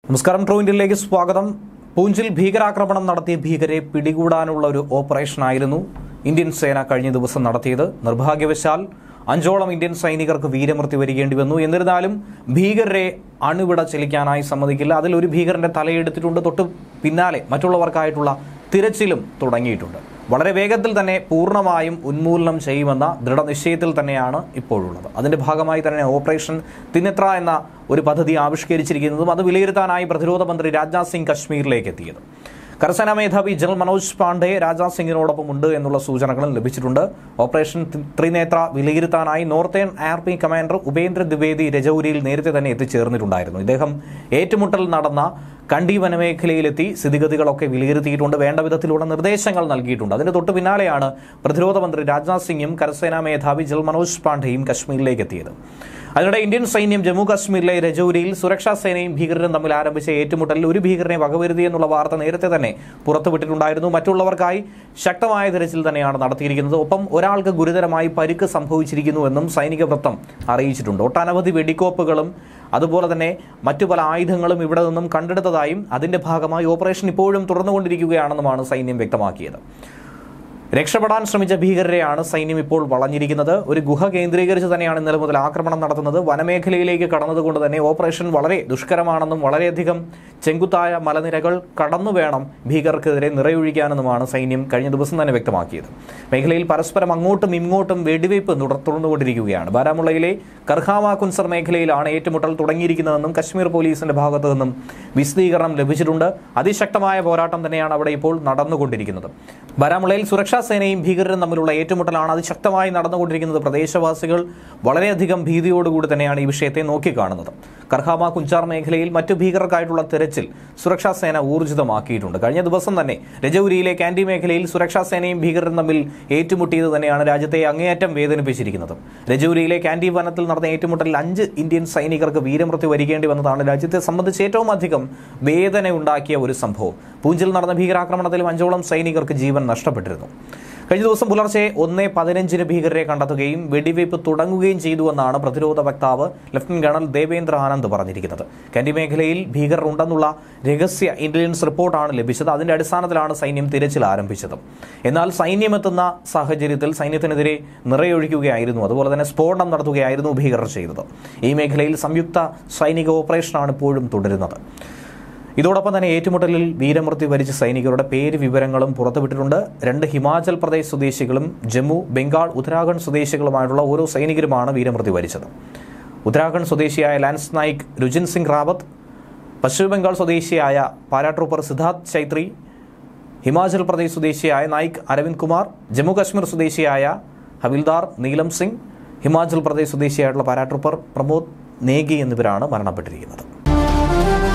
നമസ്കാരം, ട്രൂ ഇന്ത്യയിലേക്ക് സ്വാഗതം. പൂഞ്ചിൽ ഭീകരാക്രമണം നടത്തിയ ഭീകരെ പിടികൂടാനുള്ള ഒരു ഓപ്പറേഷനായിരുന്നു ഇന്ത്യൻ സേന കഴിഞ്ഞ ദിവസം നടത്തിയത്. നിർഭാഗ്യവശാൽ 5ഓളം ഇന്ത്യൻ സൈനികർക്ക് വീരമൃത്യു വരികേണ്ടി വന്നു. എന്നിരുന്നാലും ഭീകരരെ അണുവിട ചലിക്കാനായി സമ്മതിക്കില്ല. അതിലൊരു ഭീകരന്റെ തലയെടുത്തിട്ടുണ്ട്. തൊട്ട് പിന്നാലെ മറ്റുള്ളവർക്കായിട്ടുള്ള തിരച്ചിലും തുടങ്ങിയിട്ടുണ്ട്. വളരെ വേഗത്തിൽ തന്നെ പൂർണ്ണമായും ഉന്മൂലനം ചെയ്യുമെന്ന ദൃഢനിശ്ചയത്തിൽ തന്നെയാണ് ഇപ്പോഴുള്ളത്. അതിന്റെ ഭാഗമായി തന്നെ ഓപ്പറേഷൻ തിന്നെത്ര എന്ന ഒരു പദ്ധതി ആവിഷ്കരിച്ചിരിക്കുന്നതും അത് വിലയിരുത്താനായി പ്രതിരോധ മന്ത്രി രാജ്നാഥ് സിംഗ് കശ്മീരിലേക്ക് എത്തിയത്. കരസേനാ മേധാവി ജനറൽ മനോജ് പാണ്ഡെ രാജ്നാഥ് സിംഗിനോടൊപ്പം ഉണ്ട് എന്നുള്ള സൂചനകളും ലഭിച്ചിട്ടുണ്ട്. ഓപ്പറേഷൻ ത്രിനേത്ര വിലയിരുത്താനായി northern army commander Upendra Dwivedi രജൌരിയിൽ നേരത്തെ തന്നെ എത്തിച്ചേർന്നിട്ടുണ്ടായിരുന്നു. ഇദ്ദേഹം ഏറ്റുമുട്ടൽ നടന്ന കണ്ടി വനമേഖലയിലെത്തി സ്ഥിതിഗതികളൊക്കെ വിലയിരുത്തിയിട്ടുണ്ട്. വേണ്ട വിധത്തിലുള്ള നിർദ്ദേശങ്ങൾ നൽകിയിട്ടുണ്ട്. അതിന് തൊട്ടു പിന്നാലെയാണ് പ്രതിരോധ മന്ത്രി രാജ്നാഥ് സിംഗും കരസേനാ മേധാവി ജനറൽ മനോജ് പാണ്ഡെയും കശ്മീരിലേക്ക് എത്തിയത്. അതിനിടെ ഇന്ത്യൻ സൈന്യം ജമ്മു കാശ്മീരിലെ രജൌരിയിൽ സുരക്ഷാ സേനയും ഭീകരരും തമ്മിൽ ആരംഭിച്ച ഏറ്റുമുട്ടലിൽ ഒരു ഭീകരനെ വകവരുതി എന്നുള്ള വാർത്ത നേരത്തെ തന്നെ പുറത്തുവിട്ടിട്ടുണ്ടായിരുന്നു. മറ്റുള്ളവർക്കായി ശക്തമായ തിരച്ചിൽ തന്നെയാണ് നടത്തിയിരിക്കുന്നത്. ഒപ്പം ഒരാൾക്ക് ഗുരുതരമായി പരിക്ക് സംഭവിച്ചിരിക്കുന്നുവെന്നും സൈനിക വൃത്തം അറിയിച്ചിട്ടുണ്ട്. ഒട്ടനവധി വെടിക്കോപ്പുകളും അതുപോലെ തന്നെ മറ്റു പല ആയുധങ്ങളും ഇവിടെ നിന്നും കണ്ടെടുത്തതായും അതിന്റെ ഭാഗമായി ഓപ്പറേഷൻ ഇപ്പോഴും തുടർന്നുകൊണ്ടിരിക്കുകയാണെന്നുമാണ് സൈന്യം വ്യക്തമാക്കിയത്. രക്ഷപ്പെടാൻ ശ്രമിച്ച ഭീകരരെയാണ് സൈന്യം ഇപ്പോൾ വളഞ്ഞിരിക്കുന്നത്. ഒരു ഗുഹ കേന്ദ്രീകരിച്ച് തന്നെയാണ് ഇന്നലെ മുതൽ ആക്രമണം നടത്തുന്നത്. വനമേഖലയിലേക്ക് കടന്നതുകൊണ്ട് തന്നെ ഓപ്പറേഷൻ വളരെ ദുഷ്കരമാണെന്നും വളരെയധികം ചെങ്കുത്തായ മലനിരകൾ കടന്നു വേണം ഭീകരർക്കെതിരെ നിറയൊഴിക്കാനെന്നുമാണ് സൈന്യം കഴിഞ്ഞ ദിവസം തന്നെ വ്യക്തമാക്കിയത്. മേഖലയിൽ പരസ്പരം അങ്ങോട്ടും ഇങ്ങോട്ടും വെടിവയ്പ് തുടർന്നുകൊണ്ടിരിക്കുകയാണ്. ബാരാമുള്ളയിലെ കർഹാമ കുൻസർ മേഖലയിലാണ് ഏറ്റുമുട്ടൽ തുടങ്ങിയിരിക്കുന്നതെന്നും കശ്മീർ പോലീസിന്റെ ഭാഗത്തു നിന്നും വിശദീകരണം ലഭിച്ചിട്ടുണ്ട്. അതിശക്തമായ പോരാട്ടം തന്നെയാണ് അവിടെ ഇപ്പോൾ നടന്നുകൊണ്ടിരിക്കുന്നത്. ബാരാമുള്ളയിൽ സുരക്ഷാ സേനയും ഭീകരരും തമ്മിലുള്ള ഏറ്റുമുട്ടലാണ് അതിശക്തമായി നടന്നുകൊണ്ടിരിക്കുന്നത്. പ്രദേശവാസികൾ വളരെയധികം ഭീതിയോടുകൂടി തന്നെയാണ് ഈ വിഷയത്തെ നോക്കിക്കാണുന്നത്. കർഹാമ കുഞ്ചാർ മേഖലയിൽ മറ്റു ഭീകരർക്കായിട്ടുള്ള തെരച്ചിൽ സുരക്ഷാ സേന ഊർജിതമാക്കിയിട്ടുണ്ട്. കഴിഞ്ഞ ദിവസം തന്നെ രജൌരിയിലെ കാൻഡി മേഖലയിൽ സുരക്ഷാ സേനയും ഭീകരരും തമ്മിൽ ഏറ്റുമുട്ടിയത് തന്നെയാണ് രാജ്യത്തെ അങ്ങേയറ്റം വേദനിപ്പിച്ചിരിക്കുന്നത്. രജൌരിയിലെ കാൻഡി വനത്തിൽ നടന്ന ഏറ്റുമുട്ടലിൽ 5 ഇന്ത്യൻ സൈനികർക്ക് വീരമൃത്യു വരികേണ്ടി വന്നതാണ് രാജ്യത്തെ സംബന്ധിച്ച് ഏറ്റവും അധികം വേദന ഉണ്ടാക്കിയ ഒരു സംഭവം. പൂഞ്ചിൽ നടന്ന ഭീകരാക്രമണത്തിലും 5ഓളം സൈനികർക്ക് ജീവൻ നഷ്ടപ്പെട്ടിരുന്നു. കഴിഞ്ഞ ദിവസം പുലർച്ചെ 1:15 ഭീകരരെ കണ്ടെത്തുകയും വെടിവയ്പ് തുടങ്ങുകയും ചെയ്തുവെന്നാണ് പ്രതിരോധ വക്താവ് ലഫ്റ്റനന്റ് കേണൽ ദേവേന്ദ്ര ആനന്ദ് പറഞ്ഞിരിക്കുന്നത്. കാൻഡി മേഖലയിൽ ഭീകരർ ഉണ്ടെന്നുള്ള രഹസ്യ ഇന്റലിജൻസ് റിപ്പോർട്ടാണ് ലഭിച്ചത്. അതിന്റെ അടിസ്ഥാനത്തിലാണ് സൈന്യം തിരച്ചിൽ ആരംഭിച്ചത്. എന്നാൽ സൈന്യമെത്തുന്ന സാഹചര്യത്തിൽ സൈന്യത്തിനെതിരെ നിറയൊഴിക്കുകയായിരുന്നു, അതുപോലെ തന്നെ സ്ഫോടനം നടത്തുകയായിരുന്നു ഭീകരർ ചെയ്തത്. ഈ മേഖലയിൽ സംയുക്ത സൈനിക ഓപ്പറേഷനാണ് ഇപ്പോഴും തുടരുന്നത്. ഇതോടൊപ്പം തന്നെ ഏറ്റുമുട്ടലിൽ വീരമൃത്യു വരിച്ച സൈനികരുടെ പേര് വിവരങ്ങളും പുറത്തുവിട്ടിട്ടുണ്ട്. 2 ഹിമാചൽ പ്രദേശ് സ്വദേശികളും ജമ്മു, ബംഗാൾ, ഉത്തരാഖണ്ഡ് സ്വദേശികളുമായിട്ടുള്ള ഓരോ സൈനികരുമാണ് വീരമൃത്യു വരിച്ചത്. ഉത്തരാഖണ്ഡ് സ്വദേശിയായ ലാൻസ് നായിക് രുജിൻ സിംഗ് റാവത്ത്, പശ്ചിമബംഗാൾ സ്വദേശിയായ പാരാട്രൂപ്പർ സിദ്ധാർത്ഥ് ചൈത്രി, ഹിമാചൽ പ്രദേശ് സ്വദേശിയായ നായിക് അരവിന്ദ് കുമാർ, ജമ്മു കാശ്മീർ സ്വദേശിയായ ഹവിൽദാർ നീലം സിംഗ്, ഹിമാചൽ പ്രദേശ് സ്വദേശിയായിട്ടുള്ള പാരാട്രൂപ്പർ പ്രമോദ് നേഗി എന്നിവരാണ് മരണപ്പെട്ടിരിക്കുന്നത്.